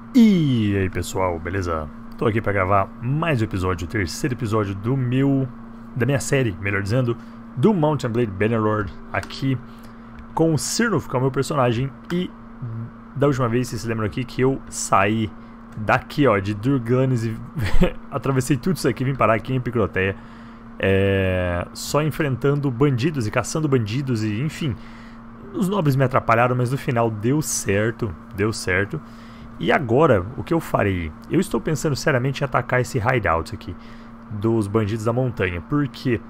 E aí pessoal, beleza? Tô aqui pra gravar mais um episódio, o terceiro episódio da minha série, melhor dizendo, do Mount & Blade Bannerlord, aqui com o Cyrnulf, que é o meu personagem. E da última vez, vocês se lembram aqui que eu saí daqui, ó, de Durglanes e atravessei tudo isso aqui, vim parar aqui em Picroteia, só enfrentando bandidos e caçando bandidos e enfim. Os nobres me atrapalharam, mas no final deu certo, deu certo. E agora, o que eu farei? Eu estou pensando seriamente em atacar esse hideout aqui dos bandidos da montanha, porque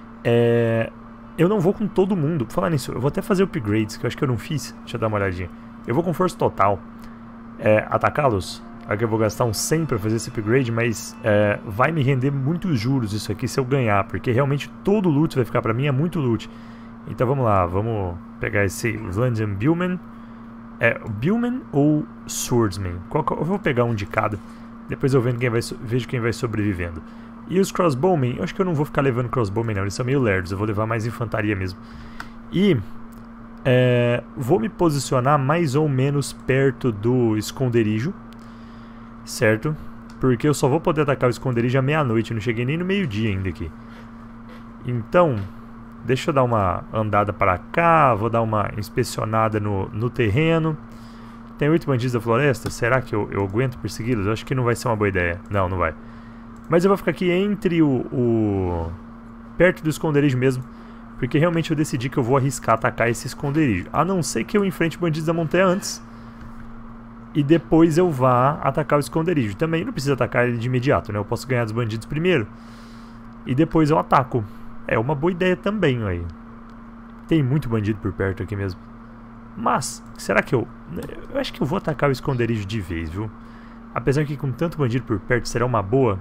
eu não vou com todo mundo. Por falar nisso, eu vou até fazer upgrades, que eu acho que eu não fiz. Deixa eu dar uma olhadinha. Eu vou com força total atacá-los. Aqui eu vou gastar um 100 para fazer esse upgrade, mas vai me render muitos juros isso aqui se eu ganhar, porque realmente todo o loot vai ficar para mim, é muito loot. Então vamos lá, vamos pegar esse Vlandian Billman. Billman ou Swordsman? Eu vou pegar um de cada. Depois eu vejo quem vai sobrevivendo. E os Crossbowmen, eu acho que eu não vou ficar levando Crossbowmen não, eles são meio lerdos. Eu vou levar mais infantaria mesmo. E vou me posicionar mais ou menos perto do esconderijo, certo? Porque eu só vou poder atacar o esconderijo à meia-noite. Eu não cheguei nem no meio-dia ainda aqui. Então, deixa eu dar uma andada para cá, vou dar uma inspecionada no terreno. Tem 8 bandidos da floresta, será que eu aguento persegui-los? Eu acho que não vai ser uma boa ideia. Não, não vai. Mas eu vou ficar aqui entre perto do esconderijo mesmo, porque realmente eu decidi que eu vou arriscar atacar esse esconderijo. A não ser que eu enfrente bandidos da montanha antes e depois eu vá atacar o esconderijo. Também não preciso atacar ele de imediato, né? Eu posso ganhar dos bandidos primeiro e depois eu ataco. É uma boa ideia também, aí. Tem muito bandido por perto aqui mesmo. Mas, será que eu acho que eu vou atacar o esconderijo de vez, viu? Apesar que com tanto bandido por perto será uma boa.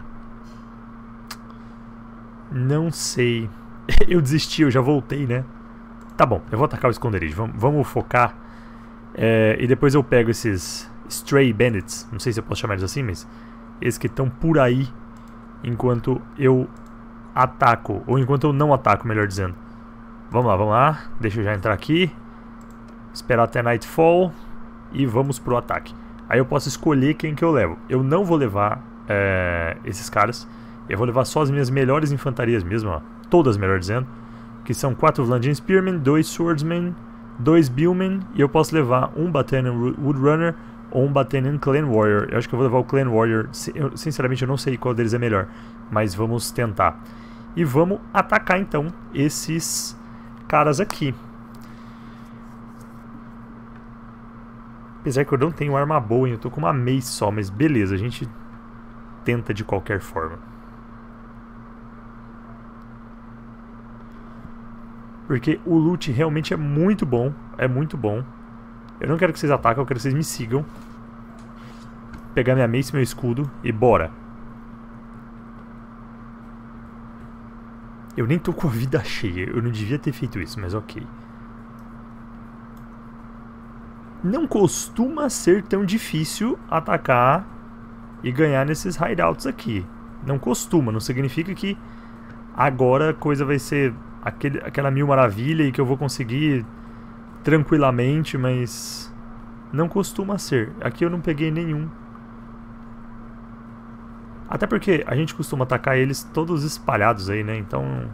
Não sei. Eu desisti, eu já voltei, né? Tá bom, eu vou atacar o esconderijo. Vamos focar. E depois eu pego esses Stray Bandits. Não sei se eu posso chamar eles assim, mas esses que estão por aí enquanto eu ataco, ou enquanto eu não ataco, melhor dizendo. Vamos lá, deixa eu já entrar aqui, esperar até Nightfall e vamos pro ataque. Aí eu posso escolher quem que eu levo. Eu não vou levar esses caras, eu vou levar só as minhas melhores infantarias mesmo, ó. Todas, melhor dizendo, que são 4 Vlandian Spearmen, 2 Swordsmen, 2 Billmen, e eu posso levar um Battanian Woodrunner ou um Battanian Clan Warrior. Eu acho que eu vou levar o Clan Warrior. Sinceramente eu não sei qual deles é melhor, mas vamos tentar. E vamos atacar então esses caras aqui. Apesar que eu não tenho arma boa, hein? Eu tô com uma mace só, mas beleza, a gente tenta de qualquer forma. Porque o loot realmente é muito bom, é muito bom. Eu não quero que vocês ataquem, eu quero que vocês me sigam. Pegar minha mace e meu escudo e bora. Eu nem tô com a vida cheia, eu não devia ter feito isso, mas ok. Não costuma ser tão difícil atacar e ganhar nesses hideouts aqui. Não costuma, não significa que agora a coisa vai ser aquela mil maravilha e que eu vou conseguir tranquilamente, mas não costuma ser. Aqui eu não peguei nenhum. Até porque a gente costuma atacar eles todos espalhados aí, né? Então...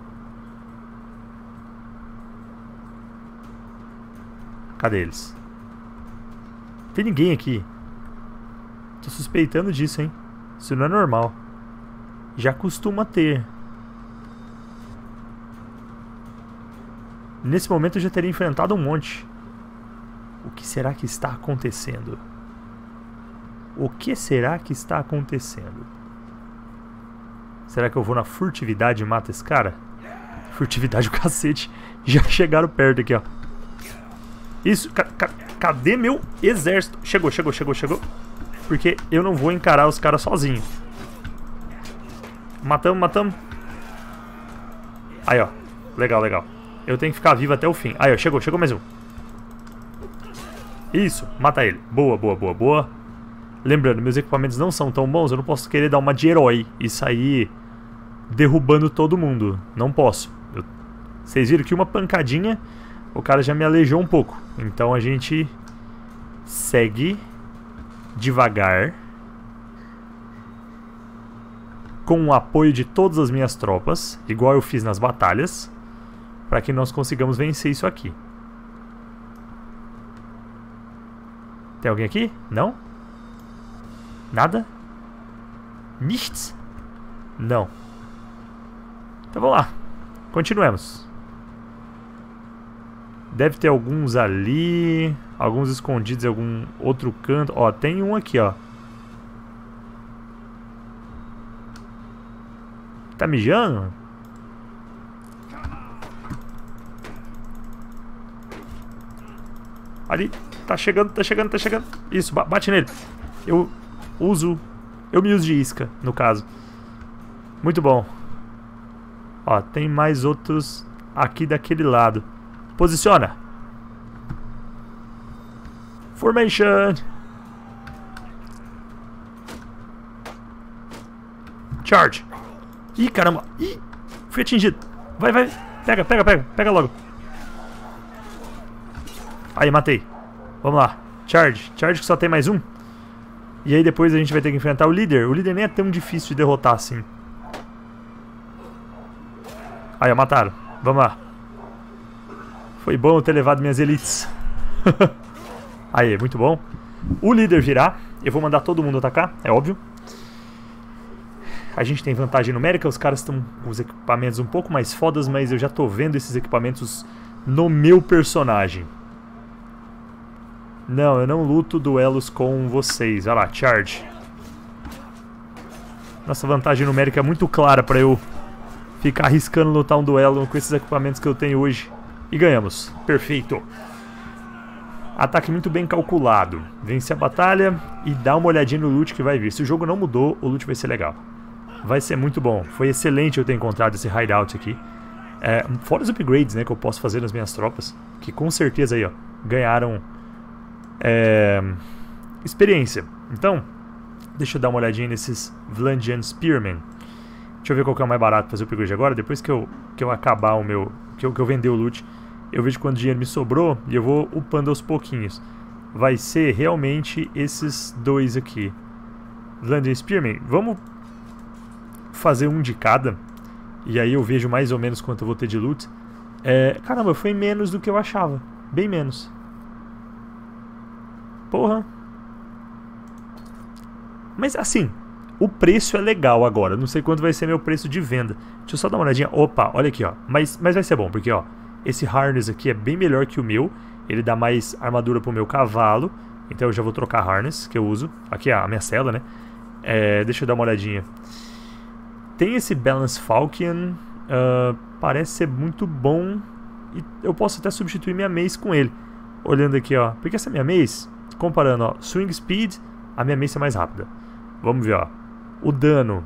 Cadê eles? Tem ninguém aqui. Tô suspeitando disso, hein? Isso não é normal. Já costuma ter. Nesse momento eu já teria enfrentado um monte. O que será que está acontecendo? O que será que está acontecendo? Será que eu vou na furtividade e mato esse cara? Furtividade o cacete. Já chegaram perto aqui, ó. Isso, cadê meu exército? Chegou. Porque eu não vou encarar os caras sozinho. Matamos. Aí, ó. Legal. Eu tenho que ficar vivo até o fim. Aí, ó, chegou mais um. Isso, mata ele. Boa. Lembrando, meus equipamentos não são tão bons, eu não posso querer dar uma de herói e sair derrubando todo mundo. Não posso. Vocês viram que uma pancadinha, o cara já me aleijou um pouco. Então a gente segue devagar, com o apoio de todas as minhas tropas, igual eu fiz nas batalhas, para que nós consigamos vencer isso aqui. Tem alguém aqui? Não? Nada? Nichts? Não. Então vamos lá. Continuemos. Deve ter alguns ali, alguns escondidos em algum outro canto. Ó, tem um aqui, ó. Tá mijando? Ali, tá chegando, tá chegando, tá chegando. Isso, bate nele. Eu me uso de isca, no caso. Muito bom. Ó, tem mais outros aqui daquele lado. Posiciona. Formation. Charge. Ih, caramba. Ih, fui atingido. Vai, vai. Pega, pega, pega. Pega logo. Aí, matei. Vamos lá. Charge. Charge que só tem mais um. E aí depois a gente vai ter que enfrentar o líder. O líder nem é tão difícil de derrotar assim. Aí, ó, mataram. Vamos lá. Foi bom eu ter levado minhas elites. Aí, muito bom. O líder virar. Eu vou mandar todo mundo atacar, é óbvio. A gente tem vantagem numérica. Os caras estão com os equipamentos um pouco mais fodas, mas eu já tô vendo esses equipamentos no meu personagem. Não, eu não luto duelos com vocês. Olha lá, charge. Nossa vantagem numérica é muito clara pra eu ficar arriscando lutar um duelo com esses equipamentos que eu tenho hoje. E ganhamos. Perfeito. Ataque muito bem calculado. Vence a batalha e dá uma olhadinha no loot que vai vir. Se o jogo não mudou, o loot vai ser legal. Vai ser muito bom. Foi excelente eu ter encontrado esse hideout aqui. Fora os upgrades, né, que eu posso fazer nas minhas tropas. Que com certeza aí, ó, ganharam experiência. Então, deixa eu dar uma olhadinha nesses Vlandian Spearmen. Deixa eu ver qual que é o mais barato pra fazer o upgrade agora. Depois que eu acabar o meu... Que eu vender o loot, eu vejo quanto dinheiro me sobrou e eu vou upando aos pouquinhos. Vai ser realmente esses dois aqui. Vlandian Spearmen. Vamos fazer um de cada. E aí eu vejo mais ou menos quanto eu vou ter de loot. Caramba, foi menos do que eu achava. Bem menos. Porra. Mas assim, o preço é legal agora. Não sei quanto vai ser meu preço de venda. Deixa eu só dar uma olhadinha. Opa, olha aqui, ó. Mas vai ser bom, porque ó, esse harness aqui é bem melhor que o meu. Ele dá mais armadura pro meu cavalo. Então eu já vou trocar harness que eu uso. Aqui a minha cela, né? Deixa eu dar uma olhadinha. Tem esse Balance Falcon. Parece ser muito bom. E eu posso até substituir minha mace com ele. Olhando aqui, ó. Porque essa minha mace, comparando, ó, Swing Speed, a minha mace é mais rápida. Vamos ver, ó. O dano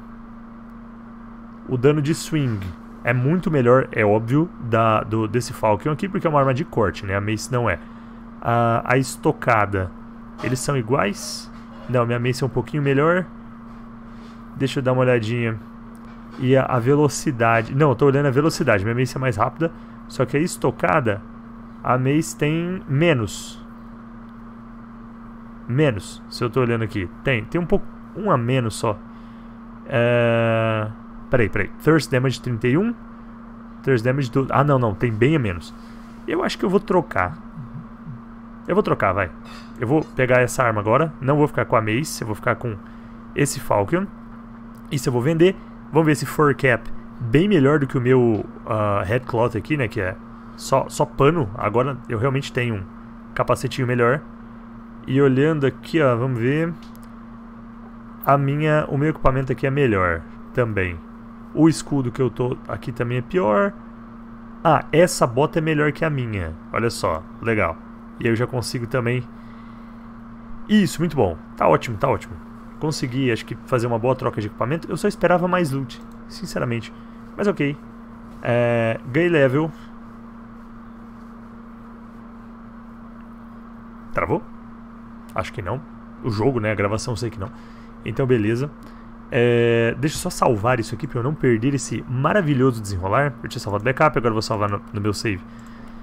de swing é muito melhor, é óbvio, desse Falcon aqui, porque é uma arma de corte, né? A mace não é. A estocada, eles são iguais? Não, minha mace é um pouquinho melhor. Deixa eu dar uma olhadinha. E a velocidade... Não, eu tô olhando a velocidade. Minha mace é mais rápida. Só que a estocada, a mace tem menos. Menos, se eu tô olhando aqui. Tem um pouco... Um a menos só. Peraí. Thirst Damage 31. Thirst Damage do... Ah, não. Tem bem a menos. Eu acho que eu vou trocar. Eu vou trocar, vai. Eu vou pegar essa arma agora. Não vou ficar com a mace. Eu vou ficar com esse Falcon. Isso eu vou vender. Vamos ver esse Fur Cap. Bem melhor do que o meu Headcloth aqui, né? Que é só pano. Agora eu realmente tenho um capacetinho melhor. E olhando aqui, ó. Vamos ver... O meu equipamento aqui é melhor também. O escudo que eu tô aqui também é pior. Ah, essa bota é melhor que a minha. Olha só, legal. E eu já consigo também. Isso, muito bom. Tá ótimo, tá ótimo. Consegui, acho que fazer uma boa troca de equipamento. Eu só esperava mais loot, sinceramente. Mas ok. Ganhei level. Travou? Acho que não. O jogo, né? A gravação eu sei que não. Então beleza. Deixa eu só salvar isso aqui para eu não perder esse maravilhoso desenrolar. Eu tinha salvado backup, agora eu vou salvar no meu save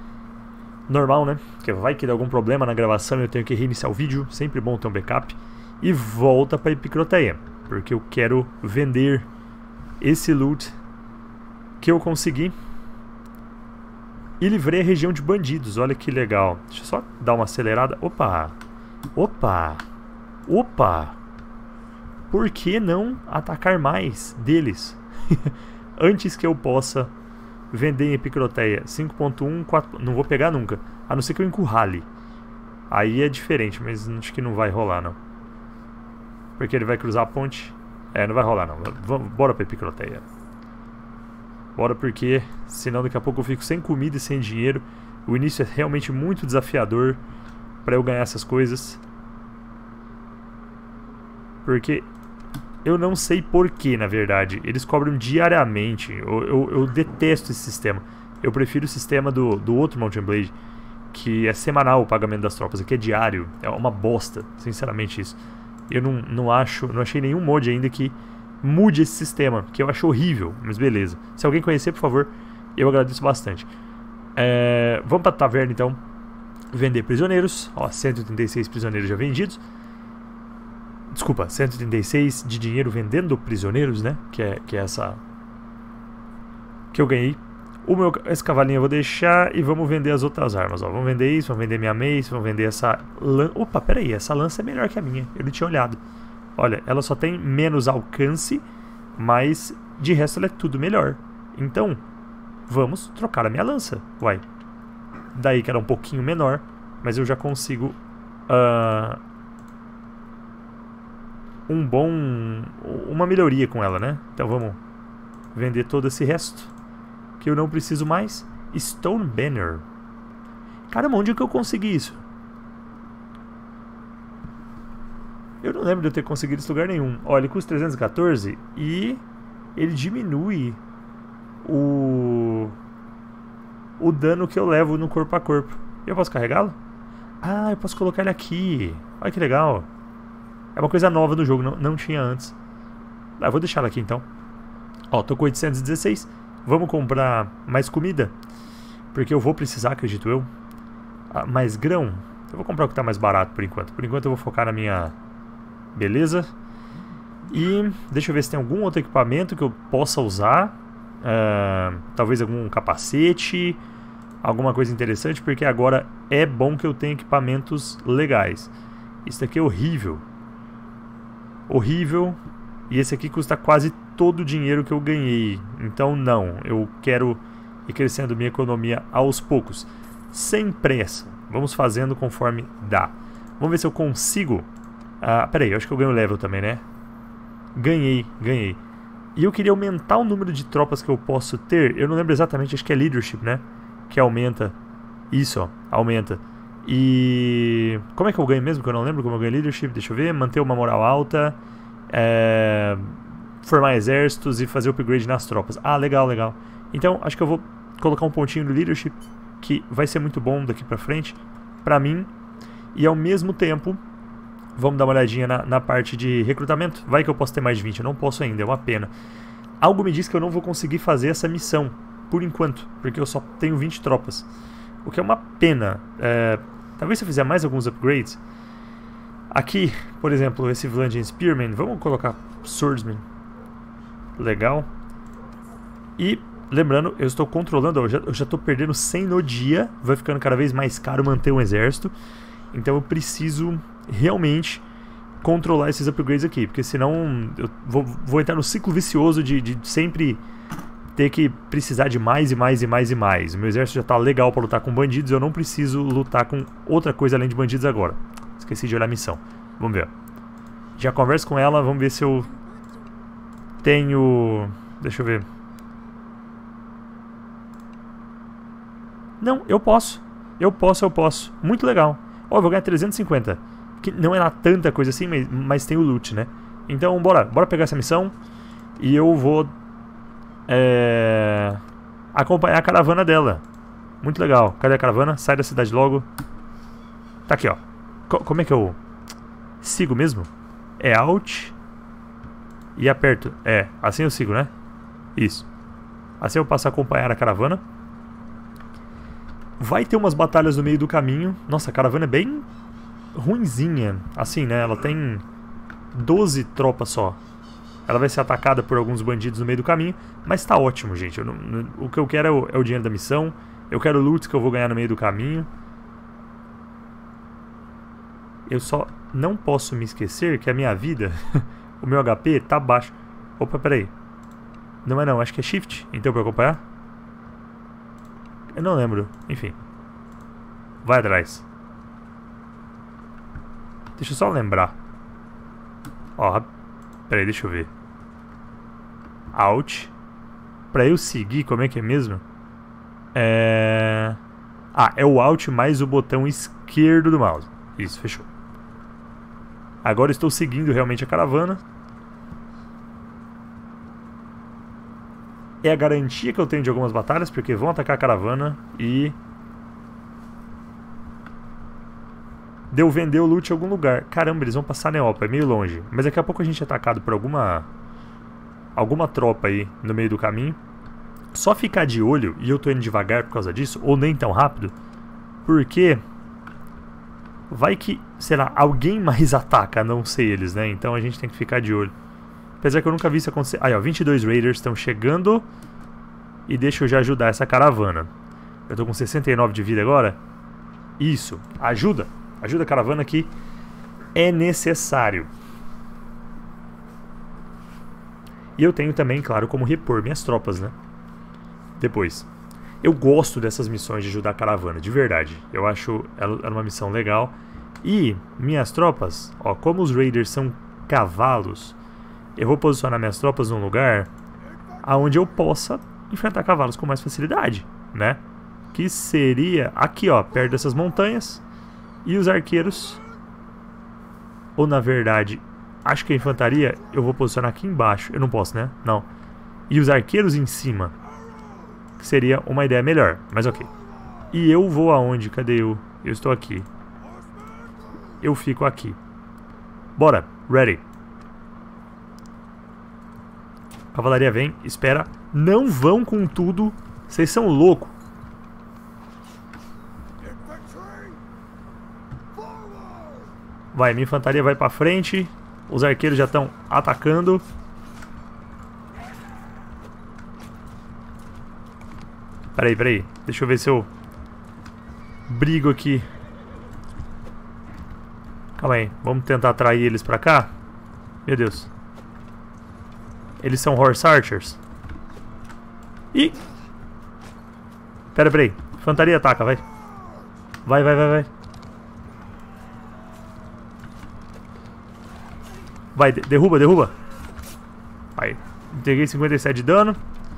normal, né? Porque vai que dá algum problema na gravação e eu tenho que reiniciar o vídeo. Sempre bom ter um backup. e volta para Epicroteia, porque eu quero vender esse loot que eu consegui e livrei a região de bandidos. Olha que legal. Deixa eu só dar uma acelerada. Opa! Opa! Opa! Por que não atacar mais deles? Antes que eu possa vender em Epicroteia. 5.1, 4... Não vou pegar nunca. A não ser que eu encurrale. Aí é diferente, mas acho que não vai rolar, não. Porque ele vai cruzar a ponte. Não vai rolar, não. Bora pra Epicroteia. Bora, porque senão daqui a pouco eu fico sem comida e sem dinheiro. O início é realmente muito desafiador pra eu ganhar essas coisas. Porque eu não sei porquê, na verdade. Eles cobram diariamente. Eu detesto esse sistema. Eu prefiro o sistema do outro Mount & Blade, que é semanal o pagamento das tropas. Aqui é diário. É uma bosta, sinceramente, isso. Eu não achei nenhum mod ainda que mude esse sistema, que eu acho horrível, mas beleza. Se alguém conhecer, por favor, eu agradeço bastante. Vamos pra taverna, então. Vender prisioneiros. Ó, 136 prisioneiros já vendidos. Desculpa, 136 de dinheiro vendendo prisioneiros, né? Que é essa que eu ganhei. Esse cavalinho eu vou deixar e vamos vender as outras armas. Ó, vamos vender isso, vamos vender minha mace, vamos vender essa lança. Opa, peraí, essa lança é melhor que a minha. Eu não tinha olhado. Olha, ela só tem menos alcance, mas de resto ela é tudo melhor. Então, vamos trocar a minha lança. Uai. Daí que era um pouquinho menor, mas eu já consigo uma melhoria com ela, né? Então vamos vender todo esse resto que eu não preciso mais. Stone Banner. Caramba, onde é que eu consegui isso? Eu não lembro de eu ter conseguido esse lugar nenhum. Olha, ele custa 314 e ele diminui o dano que eu levo no corpo a corpo. Eu posso carregá-lo? Ah, eu posso colocar ele aqui. Olha que legal. É uma coisa nova no jogo, não tinha antes. Eu vou deixar ela aqui então. Ó, tô com 816. Vamos comprar mais comida, porque eu vou precisar, acredito eu. Mais grão. Eu vou comprar o que tá mais barato por enquanto. Por enquanto eu vou focar na minha... Beleza. E deixa eu ver se tem algum outro equipamento que eu possa usar. Talvez algum capacete, alguma coisa interessante, porque agora é bom que eu tenha equipamentos legais. Isso daqui é horrível. Horrível. E esse aqui custa quase todo o dinheiro que eu ganhei. Então não, eu quero ir crescendo minha economia aos poucos, sem pressa. Vamos fazendo conforme dá. Vamos ver se eu consigo. Peraí, eu acho que eu ganho level também, né? Ganhei. E eu queria aumentar o número de tropas que eu posso ter. Eu não lembro exatamente, acho que é Leadership, né? Que aumenta. Isso, ó, aumenta. E... como é que eu ganho mesmo? Que eu não lembro como eu ganho Leadership. Deixa eu ver. Manter uma moral alta. Formar exércitos e fazer upgrade nas tropas. Legal. Então, acho que eu vou colocar um pontinho no Leadership, que vai ser muito bom daqui pra frente, pra mim. E ao mesmo tempo, vamos dar uma olhadinha na parte de recrutamento. Vai que eu posso ter mais de 20, eu não posso ainda, é uma pena. Algo me diz que eu não vou conseguir fazer essa missão, por enquanto, porque eu só tenho 20 tropas. O que é uma pena. Talvez se eu fizer mais alguns upgrades. Aqui, por exemplo, esse Valandian Spearman, vamos colocar Swordsman. Legal. E, lembrando, eu estou controlando, eu já estou perdendo 100 no dia, vai ficando cada vez mais caro manter um exército. Então eu preciso realmente controlar esses upgrades aqui, porque senão eu vou entrar no ciclo vicioso de sempre ter que precisar de mais e mais. O meu exército já está legal para lutar com bandidos, eu não preciso lutar com outra coisa além de bandidos agora. Esqueci de olhar a missão. Vamos ver. Já converso com ela, vamos ver se eu tenho... Deixa eu ver. Não, eu posso. Eu posso. Muito legal. Ó, eu vou ganhar 350. Que não é lá tanta coisa assim, mas tem o loot, né? Então, bora pegar essa missão. E eu vou acompanhar a caravana dela. Muito legal. Cadê a caravana? Sai da cidade logo. Tá aqui, ó. Como é que eu sigo mesmo? É Alt e aperto. Assim eu sigo, né? Isso. Assim eu passo a acompanhar a caravana. Vai ter umas batalhas no meio do caminho. Nossa, a caravana é bem ruinzinha. Assim, né? Ela tem 12 tropas só. Ela vai ser atacada por alguns bandidos no meio do caminho, mas tá ótimo, gente. O que eu quero é o dinheiro da missão. Eu quero loot que eu vou ganhar no meio do caminho. Eu só não posso me esquecer que a minha vida, o meu HP tá baixo. Opa, peraí. Não é não, acho que é Shift, então pra acompanhar. Eu não lembro, enfim. Vai atrás. Deixa eu só lembrar. Ó, peraí, deixa eu ver. Alt. Pra eu seguir, como é que é mesmo? Ah, é o Alt mais o botão esquerdo do mouse. Isso, fechou. Agora estou seguindo realmente a caravana. É a garantia que eu tenho de algumas batalhas, porque vão atacar a caravana e... Deu vender o loot em algum lugar. Caramba, eles vão passar Neopa, é meio longe. Mas daqui a pouco a gente é atacado por alguma tropa aí no meio do caminho. Só ficar de olho, e eu tô indo devagar por causa disso, ou nem tão rápido, porque vai que, sei lá, alguém mais ataca, a não ser eles, né? Então a gente tem que ficar de olho. Apesar que eu nunca vi isso acontecer. Aí, ó, 22 Raiders estão chegando. E deixa eu já ajudar essa caravana. Eu tô com 69 de vida agora. Isso, ajuda. Ajuda a caravana que é necessário. E eu tenho também, claro, como repor minhas tropas, né? Depois. Eu gosto dessas missões de ajudar a caravana, de verdade. Eu acho ela uma missão legal. E minhas tropas, ó, como os Raiders são cavalos, eu vou posicionar minhas tropas num lugar onde eu possa enfrentar cavalos com mais facilidade, né? Que seria aqui, ó, perto dessas montanhas. E os arqueiros, ou na verdade, acho que a infantaria eu vou posicionar aqui embaixo. Eu não posso, né? Não. E os arqueiros em cima, que seria uma ideia melhor, mas ok. E eu vou aonde? Cadê eu? Eu estou aqui. Eu fico aqui. Bora, ready. Cavalaria vem, espera. Não vão com tudo. Vocês são loucos. Vai, minha infantaria vai pra frente. Os arqueiros já estão atacando. Peraí. Deixa eu ver se eu brigo aqui. Calma aí. Vamos tentar atrair eles pra cá. Meu Deus. Eles são Horse Archers. Ih! Peraí. Infantaria ataca, vai. Vai. Vai, derruba. Aí, entreguei 57 de dano.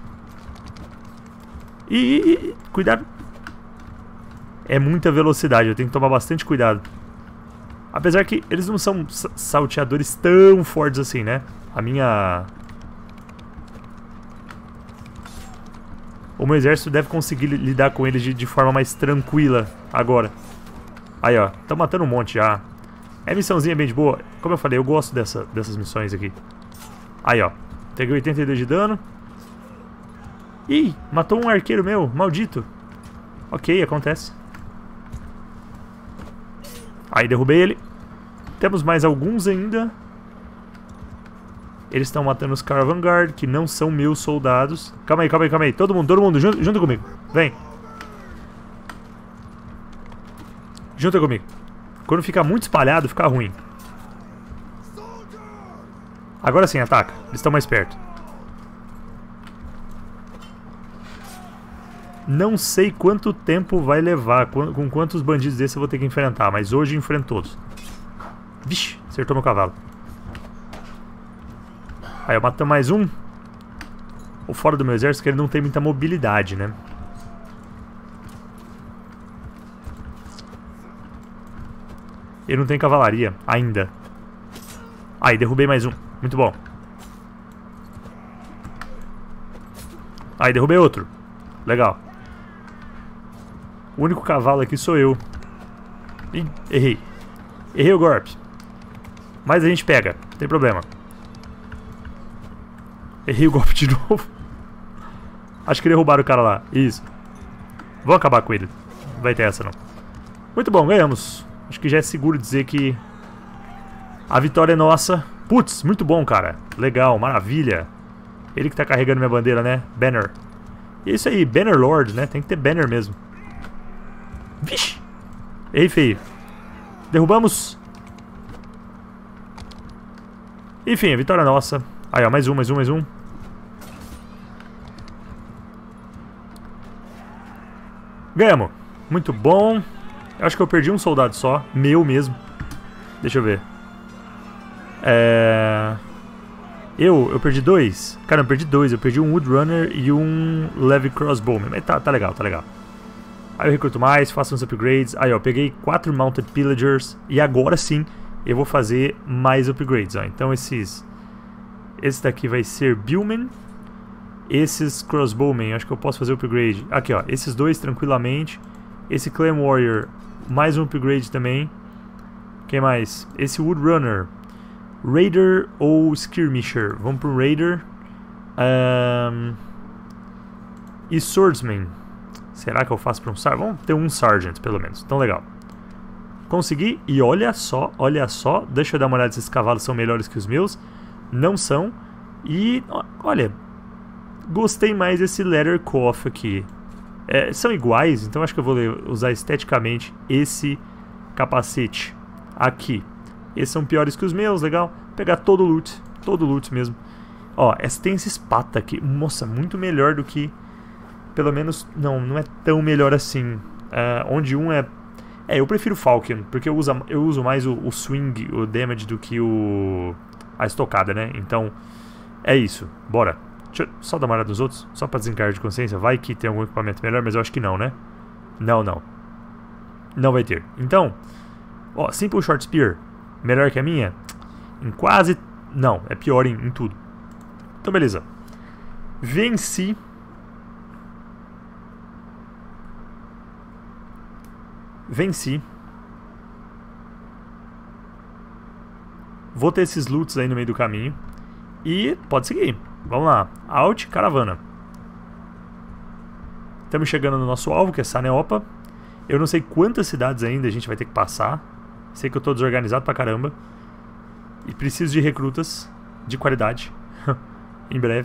Ih, cuidado. É muita velocidade, eu tenho que tomar bastante cuidado. Apesar que eles não são salteadores tão fortes assim, né? O meu exército deve conseguir lidar com eles de forma mais tranquila agora. Aí, ó, tá matando um monte já. É missãozinha bem de boa. Como eu falei, eu gosto dessas missões aqui. Aí, ó. Peguei 82 de dano. Ih, matou um arqueiro meu. Maldito. Ok, acontece. Aí, derrubei ele. Temos mais alguns ainda. Eles estão matando os Caravan Guard, que não são meus soldados. Calma aí. Todo mundo, junto comigo. Vem. Junta comigo. Quando fica muito espalhado, fica ruim. Agora sim, ataca. Eles estão mais perto. Não sei quanto tempo vai levar, com quantos bandidos desses eu vou ter que enfrentar, mas hoje eu enfrento todos. Vixe, acertou meu cavalo. Aí eu mato mais um. O fora do meu exército, que ele não tem muita mobilidade, né? Ele não tem cavalaria ainda. Aí, derrubei mais um. Muito bom. Aí, derrubei outro. Legal. O único cavalo aqui sou eu. Ih, errei. Errei o golpe. Mas a gente pega, não tem problema. Errei o golpe de novo. Acho que derrubaram o cara lá. Isso. Vou acabar com ele. Não vai ter essa não. Muito bom, ganhamos. Acho que já é seguro dizer que a vitória é nossa. Putz, muito bom, cara. Legal, maravilha. Ele que tá carregando minha bandeira, né? Banner. E é isso aí, Banner Lord, né? Tem que ter banner mesmo. Vixe! Ei, feio. Derrubamos. Enfim, a vitória é nossa. Aí, ó, mais um. Ganhamos. Muito bom. Eu acho que eu perdi um soldado só. Meu mesmo. Deixa eu ver. Eu perdi dois. Cara, eu perdi dois. Eu perdi um Woodrunner e um Levy Crossbowman. Mas tá legal, tá legal. Aí eu recruto mais, faço uns upgrades. Aí, ó, eu peguei 4 Mounted Pillagers. E agora sim, eu vou fazer mais upgrades, ó. Então esse daqui vai ser Billman. Esses Crossbowmen, acho que eu posso fazer upgrade. Aqui, ó, esses dois tranquilamente. Esse Clan Warrior, mais um upgrade também. Quem mais? Esse Woodrunner. Raider ou Skirmisher? Vamos pro Raider. E Swordsman. Será que eu faço para um Sergeant? Vamos ter um Sergeant, pelo menos. Então, legal. Consegui. E olha só. Deixa eu dar uma olhada se esses cavalos são melhores que os meus. Não são. E, olha, gostei mais desse Leather Cough aqui. São iguais, então acho que eu vou usar esteticamente esse capacete aqui. Esses são piores que os meus, legal. Pegar todo o loot mesmo. Ó, tem esse espata aqui. Nossa, muito melhor do que... Pelo menos, não é tão melhor assim. Onde um é... eu prefiro Falcon, porque eu uso mais o swing, o damage, do que a estocada, né? Então, é isso. Bora. Deixa eu só dar uma olhada nos outros, só pra desencargo de consciência. Vai que tem algum equipamento melhor, mas eu acho que não, né? Não. Não vai ter. Então, ó, Simple Short Spear, melhor que a minha? Em quase... Não, é pior em tudo. Então, beleza. Venci. Vou ter esses loots aí no meio do caminho. E pode seguir. Vamos lá. Out, caravana. Estamos chegando no nosso alvo, que é Saneopa. Eu não sei quantas cidades ainda a gente vai ter que passar. Sei que eu estou desorganizado pra caramba. E preciso de recrutas de qualidade. Em breve.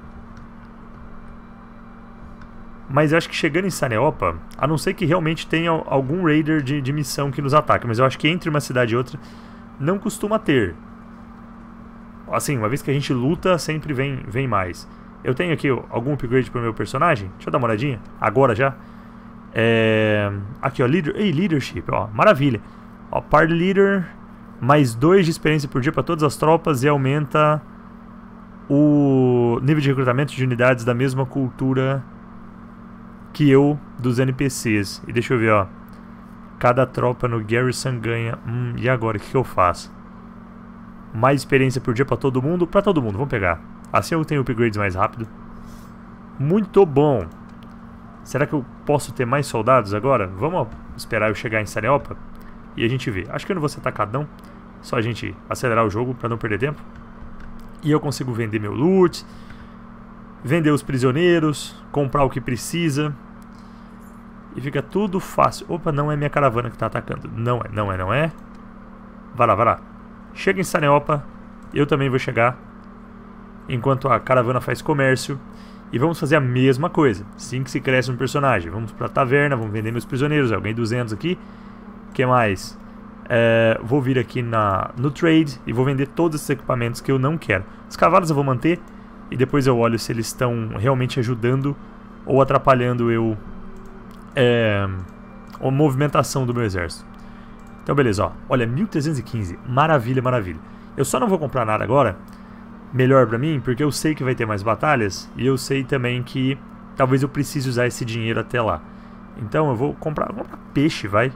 Mas eu acho que chegando em Saneopa, a não ser que realmente tenha algum raider de missão que nos ataque, mas eu acho que entre uma cidade e outra não costuma ter. Assim, uma vez que a gente luta, sempre vem mais. Eu tenho aqui algum upgrade pro meu personagem. Deixa eu dar uma olhadinha. Agora já. Aqui, ó. Leadership, ó. Maravilha. Ó, Party Leader. Mais 2 de experiência por dia para todas as tropas. E aumenta o nível de recrutamento de unidades da mesma cultura que eu dos NPCs. E deixa eu ver, ó. Cada tropa no Garrison ganha... e agora? O que eu faço? Mais experiência por dia pra todo mundo? Pra todo mundo, vamos pegar. Assim eu tenho upgrades mais rápido. Muito bom. Será que eu posso ter mais soldados agora? Vamos esperar eu chegar em Saneopa e a gente vê. Acho que eu não vou ser atacado não. Só a gente acelerar o jogo pra não perder tempo. E eu consigo vender meu loot, vender os prisioneiros, comprar o que precisa. E fica tudo fácil. Opa, não é minha caravana que tá atacando. Não é. Vai lá. Chega em Saneopa, eu também vou chegar, enquanto a caravana faz comércio, e vamos fazer a mesma coisa, assim que se cresce um personagem. Vamos pra taverna, vamos vender meus prisioneiros, eu ganhei 200 aqui, o que mais? Vou vir aqui no trade e vou vender todos esses equipamentos que eu não quero. Os cavalos eu vou manter, e depois eu olho se eles estão realmente ajudando ou atrapalhando a movimentação do meu exército. Então beleza, ó, olha, 1315, maravilha. Eu só não vou comprar nada agora, melhor pra mim, porque eu sei que vai ter mais batalhas, e eu sei também que talvez eu precise usar esse dinheiro até lá. Então eu vou comprar peixe, vai.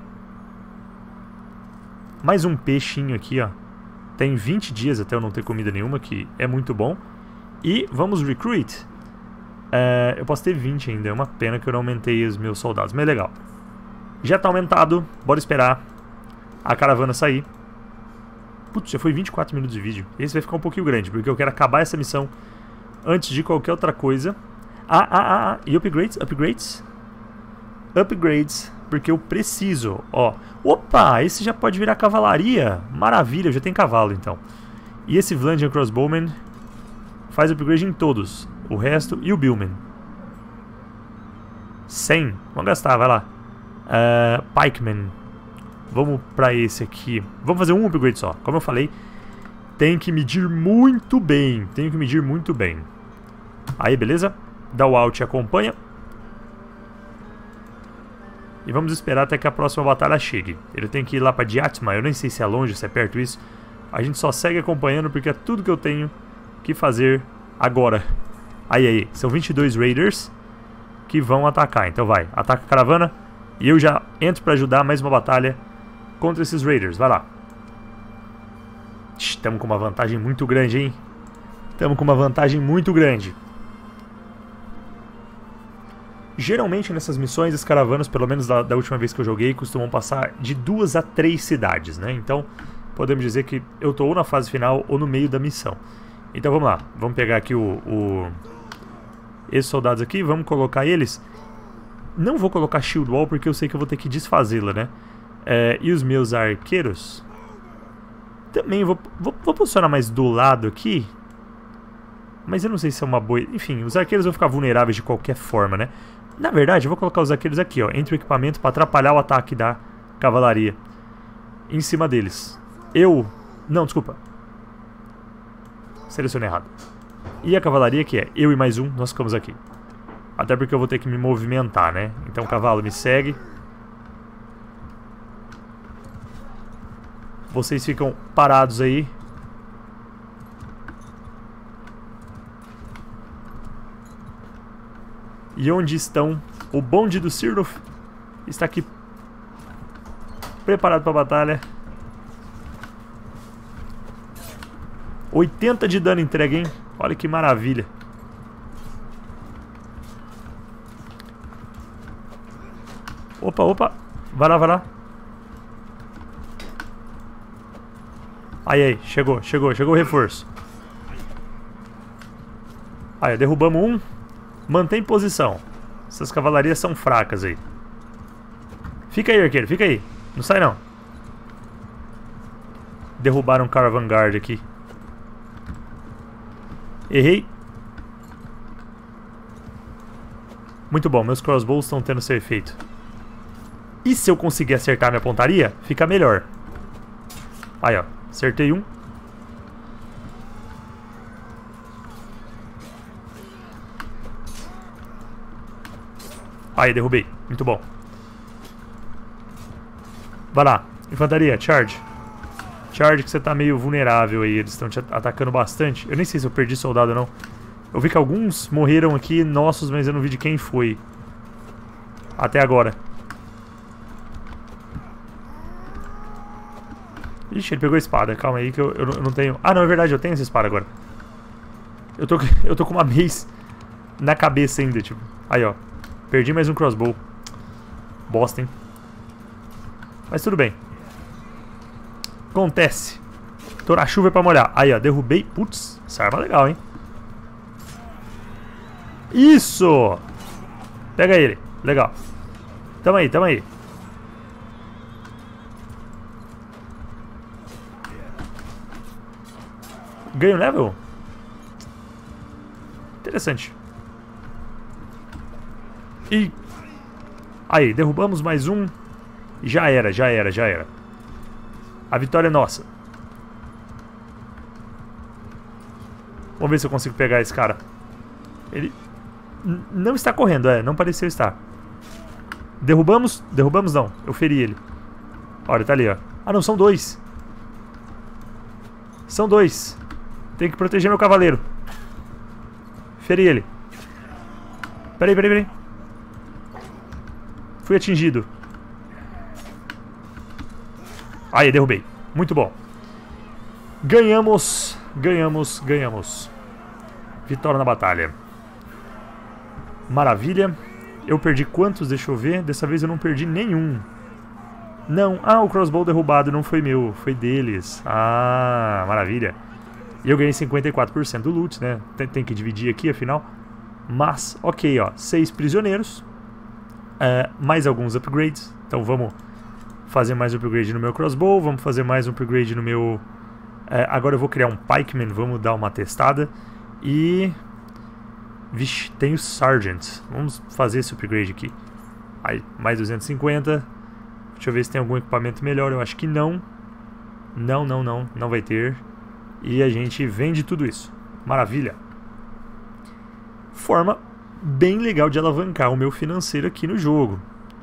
Mais um peixinho aqui, ó. Tem 20 dias até eu não ter comida nenhuma, que é muito bom. E vamos recruit. Eu posso ter 20 ainda, é uma pena que eu não aumentei os meus soldados, mas é legal. Já tá aumentado, bora esperar a caravana sair. Putz, já foi 24 minutos de vídeo. Esse vai ficar um pouquinho grande, porque eu quero acabar essa missão antes de qualquer outra coisa. E upgrades, porque eu preciso, ó. Opa, esse já pode virar cavalaria. Maravilha, já tem cavalo então. E esse Vlandian Crossbowman faz upgrade em todos. O resto e o Billman. 100. Vamos gastar, vai lá. Pikeman. Vamos pra esse aqui. Vamos fazer um upgrade só. Como eu falei, tem que medir muito bem. Tenho que medir muito bem. Aí, beleza? Dá o Alt e acompanha. E vamos esperar até que a próxima batalha chegue. Ele tem que ir lá pra Diatma. Eu nem sei se é longe, se é perto isso. A gente só segue acompanhando porque é tudo que eu tenho que fazer agora. Aí. São 22 Raiders que vão atacar. Então vai, ataca a caravana. E eu já entro pra ajudar mais uma batalha contra esses Raiders. Vai lá. Estamos com uma vantagem muito grande, hein? Estamos com uma vantagem muito grande. Geralmente nessas missões, as caravanas, pelo menos da última vez que eu joguei, costumam passar de 2 a 3 cidades, né? Então, podemos dizer que eu tô ou na fase final ou no meio da missão. Então vamos lá, vamos pegar aqui esses soldados aqui, vamos colocar eles. Não vou colocar Shield Wall porque eu sei que eu vou ter que desfazê-la, né? E os meus arqueiros também vou posicionar mais do lado aqui. Mas eu não sei se é uma boa... Enfim, os arqueiros vão ficar vulneráveis de qualquer forma, né? Na verdade, eu vou colocar os arqueiros aqui, ó, entre o equipamento para atrapalhar o ataque da cavalaria em cima deles. Não, desculpa. Selecionei errado. E a cavalaria, que é eu e mais um, nós ficamos aqui. Até porque eu vou ter que me movimentar, né? Então, cavalo, me segue. Vocês ficam parados aí. E onde estão? O bonde do Cyrnuf está aqui preparado para a batalha. 80 de dano entregue, hein? Olha que maravilha. Opa. Vai lá. Aí, chegou o reforço. Aí, derrubamos um. Mantém posição. Essas cavalarias são fracas aí. Fica aí, arqueiro, fica aí. Não sai não. Derrubaram um Caravan Guard aqui. Errei. Muito bom, meus crossbows estão tendo seu efeito. E se eu conseguir acertar minha pontaria, fica melhor. Aí, ó. Acertei um. Aí, derrubei. Muito bom. Vai lá. Infantaria, charge. Charge que você tá meio vulnerável aí. Eles estão te atacando bastante. Eu nem sei se eu perdi soldado ou não. Eu vi que alguns morreram aqui nossos, mas eu não vi de quem foi. Até agora. Ixi, ele pegou a espada. Calma aí que eu não tenho... Ah, não, é verdade. Eu tenho essa espada agora. Eu tô com uma mace na cabeça ainda, tipo. Aí, ó. Perdi mais um crossbow. Bosta, hein? Mas tudo bem. Acontece. Tô na chuva pra molhar. Aí, ó. Derrubei. Putz, essa arma é legal, hein? Isso! Pega ele. Legal. Tamo aí. Ganho level? Interessante. E... Aí, derrubamos mais um. Já era. A vitória é nossa. Vamos ver se eu consigo pegar esse cara. Ele não está correndo, não pareceu estar. Derrubamos? Derrubamos não, eu feri ele. Olha, tá ali, ó. Ah não, são dois. Tem que proteger meu cavaleiro. Feri ele. Peraí. Fui atingido. Aí, derrubei. Muito bom. Ganhamos. Vitória na batalha. Maravilha. Eu perdi quantos? Deixa eu ver. Dessa vez eu não perdi nenhum. Não. Ah, o crossbow derrubado não foi meu. Foi deles. Ah, maravilha. E eu ganhei 54% do loot, né? Tem que dividir aqui, afinal. Mas, ok, ó. 6 prisioneiros. Mais alguns upgrades. Então vamos fazer mais upgrade no meu crossbow. Vamos fazer mais um upgrade no meu Agora eu vou criar um Pikeman, vamos dar uma testada. E... Vixe, tem o Sergeant. Vamos fazer esse upgrade aqui. Aí, mais 250. Deixa eu ver se tem algum equipamento melhor. Eu acho que não. Não vai ter. E a gente vende tudo isso. Maravilha. Forma bem legal de alavancar o meu financeiro aqui no jogo.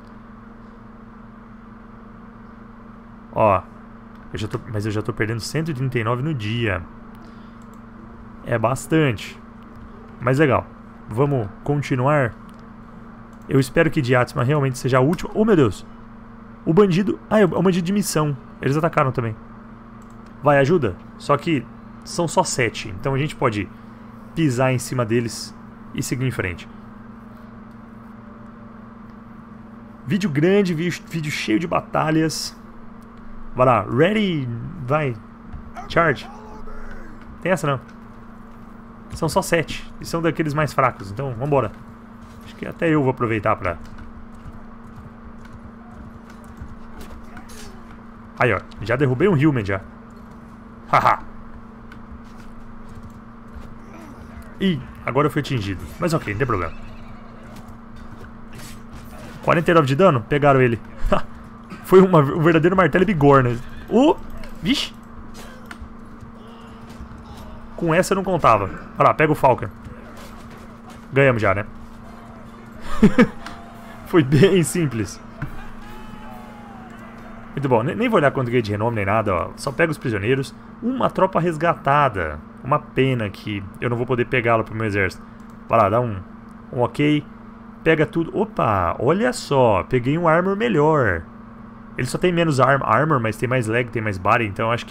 Ó, mas eu já tô perdendo 139 no dia. É bastante. Mas legal. Vamos continuar. Eu espero que Diatsma realmente seja a última. Oh, meu Deus. O bandido... Ah, é o bandido de missão. Eles atacaram também. Vai, ajuda. Só que são só 7. Então a gente pode pisar em cima deles e seguir em frente. Vídeo grande, vídeo cheio de batalhas. Vai lá, ready, vai, charge. Tem essa não. São só 7, e são daqueles mais fracos, então vambora. Acho que até eu vou aproveitar pra... Aí ó, já derrubei um Human já. Haha. Ih, agora eu fui atingido, mas ok, não tem problema. 49 de dano, pegaram ele. Foi um verdadeiro martelo bigorna. Vixe. Com essa eu não contava. Olha lá, pega o Falcon. Ganhamos já, né? Foi bem simples. Muito bom. Nem vou olhar quanto ganhei de renome nem nada. Ó. Só pega os prisioneiros. Uma tropa resgatada. Uma pena que eu não vou poder pegá-la pro meu exército. Vai lá, dá um ok. Pega tudo. Opa, olha só. Peguei um armor melhor. Ele só tem menos armor, mas tem mais leg, tem mais body. Então acho que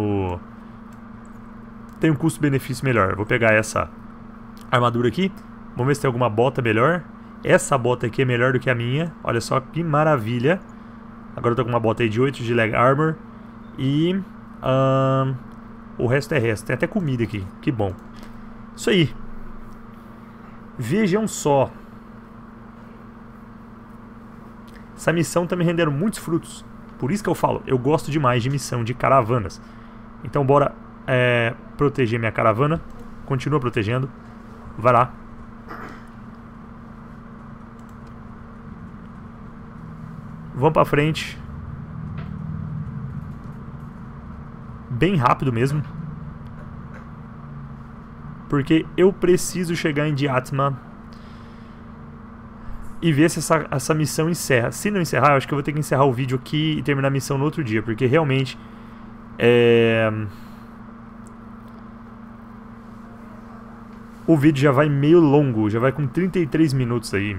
tem um custo-benefício melhor. Vou pegar essa armadura aqui. Vamos ver se tem alguma bota melhor. Essa bota aqui é melhor do que a minha. Olha só que maravilha. Agora eu tô com uma bota aí de 8 de leg armor. E o resto é resto. Tem até comida aqui. Que bom. Isso aí. Vejam só. Essa missão tá me rendendo muitos frutos. Por isso que eu falo, eu gosto demais de missão de caravanas. Então bora proteger minha caravana. Continua protegendo. Vai lá. Vamos pra frente. Bem rápido mesmo. Porque eu preciso chegar em Diatsma e ver se essa missão encerra. Se não encerrar, eu acho que eu vou ter que encerrar o vídeo aqui e terminar a missão no outro dia. Porque realmente o vídeo já vai meio longo. Já vai com 33 minutos aí.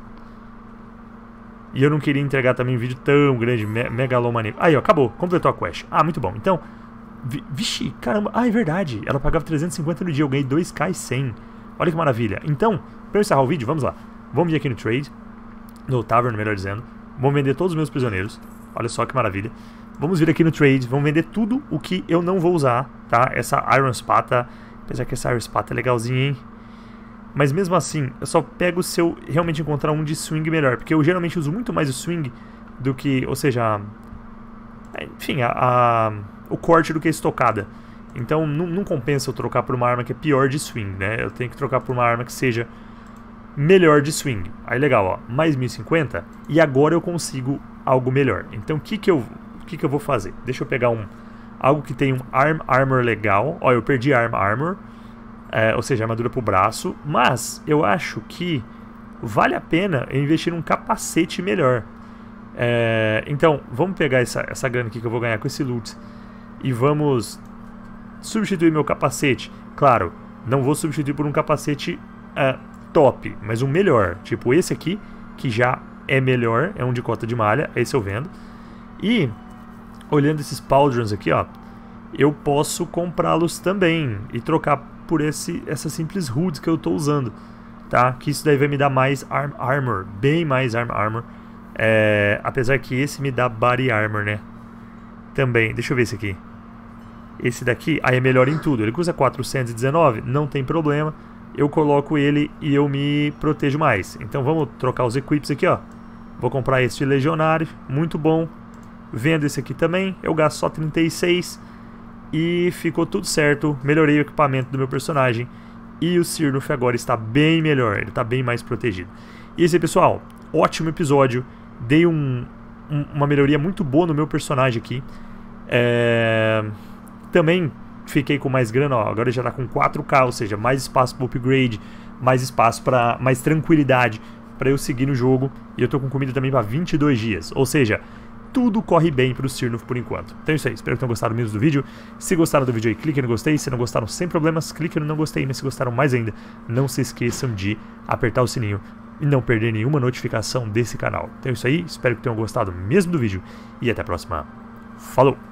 E eu não queria entregar também um vídeo tão grande, megalomaníaco. Aí, ó, acabou. Completou a quest. Ah, muito bom. Então, vixe, caramba. Ah, é verdade. Ela pagava 350 no dia. Eu ganhei 2k e 100. Olha que maravilha. Então, pra eu encerrar o vídeo, vamos lá. Vamos vir aqui no Trade. No Tavern, melhor dizendo. Vamos vender todos os meus prisioneiros. Olha só que maravilha. Vamos vir aqui no Trade. Vamos vender tudo o que eu não vou usar, tá? Essa Iron Spata. Apesar que essa Iron Spata é legalzinha, hein? Mas mesmo assim, eu só pego se eu realmente encontrar um de swing melhor. Porque eu geralmente uso muito mais o swing do que... Ou seja... Enfim, o corte do que a estocada. Então não compensa eu trocar por uma arma que é pior de swing, né? Eu tenho que trocar por uma arma que seja melhor de swing. Aí legal, ó. Mais 1050. E agora eu consigo algo melhor. Então o que eu vou fazer? Deixa eu pegar algo que tem um armor legal. Ó, eu perdi armor. Ou seja, armadura pro braço. Mas eu acho que vale a pena eu investir num capacete melhor. Então, vamos pegar essa grana aqui que eu vou ganhar com esse loot. E vamos substituir meu capacete. Claro, não vou substituir por um capacete top, mas um melhor. Tipo esse aqui, que já é melhor. É um de cota de malha, esse eu vendo. E, olhando esses pauldrons aqui, ó, eu posso comprá-los também e trocar por essa simples hood que eu tô usando, tá? Que isso daí vai me dar mais armor, bem mais armor. Apesar que esse me dá body armor, né? Também, deixa eu ver esse aqui. Esse daqui, aí é melhor em tudo. Ele custa 419, não tem problema. Eu coloco ele e eu me protejo mais. Então vamos trocar os equips aqui, ó. Vou comprar esse legionário, muito bom. Vendo esse aqui também, eu gasto só 36. e ficou tudo certo. Melhorei o equipamento do meu personagem e o Sirnoff agora está bem melhor, ele está bem mais protegido. E esse aí, pessoal, ótimo episódio. Dei uma melhoria muito boa no meu personagem aqui. Também fiquei com mais grana, ó, agora já está com 4K, ou seja, mais espaço para upgrade, mais espaço para mais tranquilidade para eu seguir no jogo. E eu tô com comida também para 22 dias, ou seja, tudo corre bem pro Sirnoff por enquanto. Então é isso aí, espero que tenham gostado mesmo do vídeo. Se gostaram do vídeo aí, clique no gostei. Se não gostaram, sem problemas, clique no não gostei. Mas se gostaram mais ainda, não se esqueçam de apertar o sininho e não perder nenhuma notificação desse canal. Então é isso aí, espero que tenham gostado mesmo do vídeo. E até a próxima. Falou!